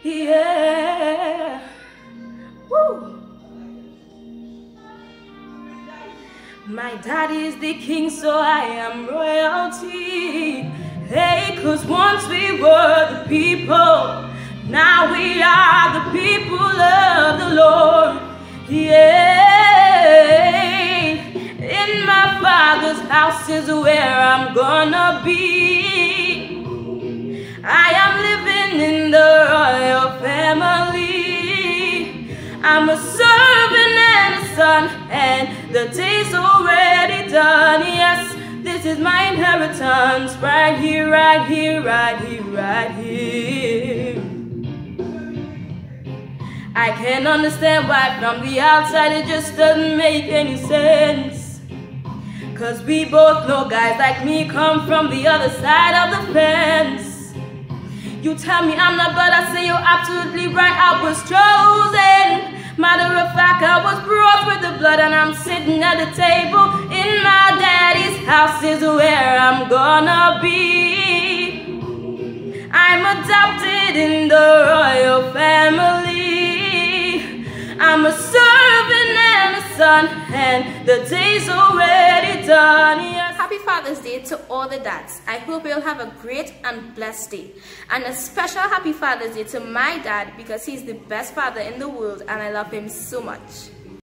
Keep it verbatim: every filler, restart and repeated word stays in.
Yeah. Woo. My daddy is the king, so I am royalty. Hey, cause once we were the people, now we are the people of the Lord. Yeah. In my Father's house is where I'm gonna be. I am living in the royal family. I'm a servant and a son, and the day's already done. Yes, this is my inheritance, right here, right here, right here, right here. I can't understand why from the outside it just doesn't make any sense. Cause we both know guys like me come from the other side of the fence. You tell me I'm not, but I say you're absolutely right. I was chosen. Matter of fact, I was brought with the blood, and I'm sitting at the table in my daddy's house is where I'm gonna be. I'm adopted in the royal family. I'm a servant and a son, and the day's already done. Yes. Happy Father's Day to all the dads. I hope you'll have a great and blessed day. And a special happy Father's Day to my dad, because he's the best father in the world and I love him so much.